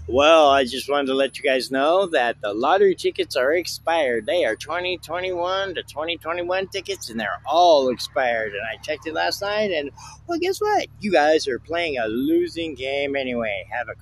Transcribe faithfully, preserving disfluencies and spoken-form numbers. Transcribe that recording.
Well, I just wanted to let you guys know that the lottery tickets are expired. They are twenty twenty-one to twenty twenty-one tickets, and they're all expired. And I checked it last night, and well, guess what? You guys are playing a losing game anyway. Have a